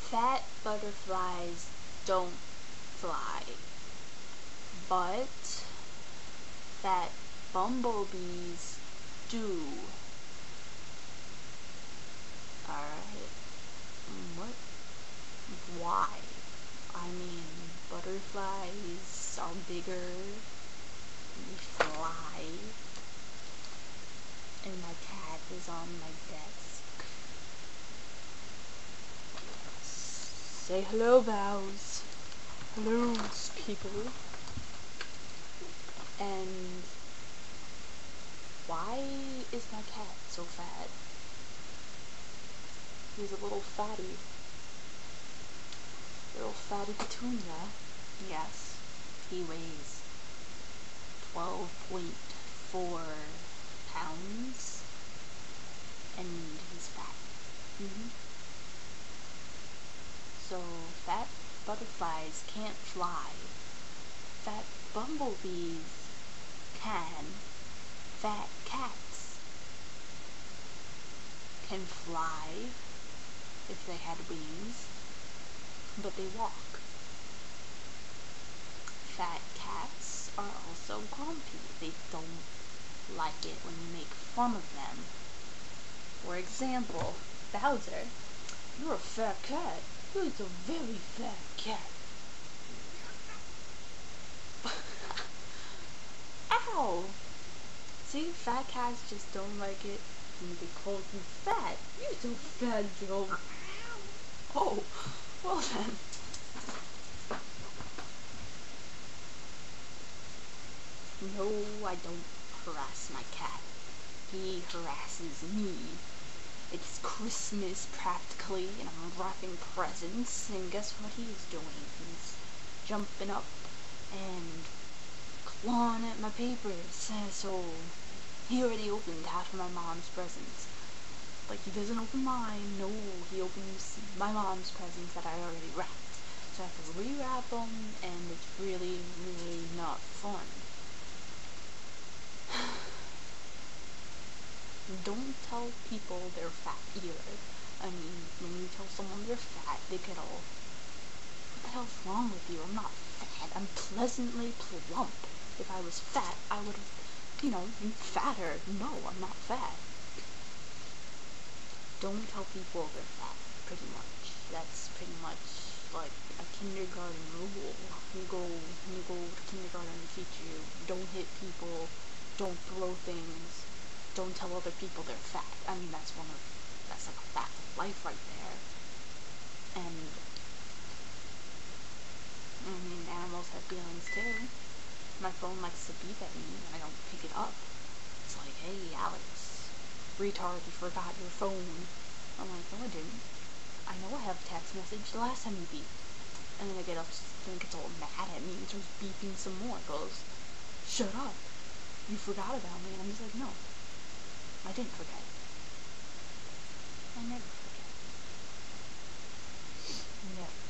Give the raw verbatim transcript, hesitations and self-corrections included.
Fat butterflies don't fly, but fat bumblebees do. Alright, what? Why? I mean, butterflies are bigger, they fly, and my cat is on my desk. Say hello, Vows. Hello, people. And why is my cat so fat? He's a little fatty. Little fatty petunia. Yes, he weighs twelve point four pounds, and he's fat. Mm-hmm. So, fat butterflies can't fly. Fat bumblebees can. Fat cats can fly if they had wings, but they walk. Fat cats are also grumpy. They don't like it when you make fun of them. For example, Bowser, you're a fat cat. You're a very fat cat. Ow! See, fat cats just don't like it when they call you fat. You're so fat, Joe. Oh, well then. No, I don't harass my cat. He harasses me. It's Christmas practically, and I'm wrapping presents, and guess what he's doing? He's jumping up and clawing at my papers. So he already opened half of my mom's presents. Like, he doesn't open mine. No, he opens my mom's presents that I already wrapped. So I have to rewrap them, and it's really, really not fun. Don't tell people they're fat either. I mean, when you tell someone they're fat, they get all, what the hell's wrong with you? I'm not fat. I'm pleasantly plump. If I was fat, I would have, you know, been fatter. No, I'm not fat. Don't tell people they're fat, pretty much. That's pretty much like a kindergarten rule. You go, you go to kindergarten and teach you, don't hit people, don't throw things, don't tell other people they're fat. I mean, that's one of, that's like a fact of life right there. And, I mean, animals have feelings too. My phone likes to beep at me and I don't pick it up. It's like, hey, Alex, retard, you forgot your phone. I'm like, no, I didn't. I know I have a text message the last time you beeped. And then I get up, then it gets all mad at me and starts beeping some more. It goes, shut up. You forgot about me. And I'm just like, no, I didn't forget. I never forget. Never.